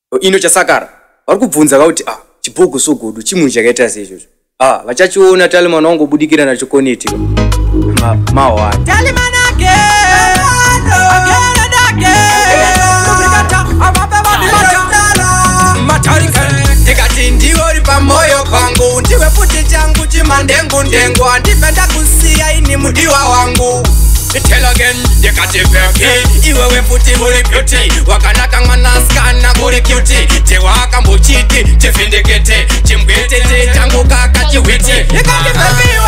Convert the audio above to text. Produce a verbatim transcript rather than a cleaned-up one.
ino chasakara vari kubvunza kuti ah chibhuku sugudu chimunhu chakaita seizvozvo ah vachachiona Talimana wangobudikira nachokoneti mawa Talimanake ndikati ndiwori pamoyo pangu ndiwe futi changu chimandengu ndengu handife ndakusiya ini mudiwa wangu Tell again, ndikati veki iwewe futi muri beauty wakanaka mwanaskana muri cutie tewaka mbuchiti tifindikete chimbwete tangu kaka chiwiti ndikati veki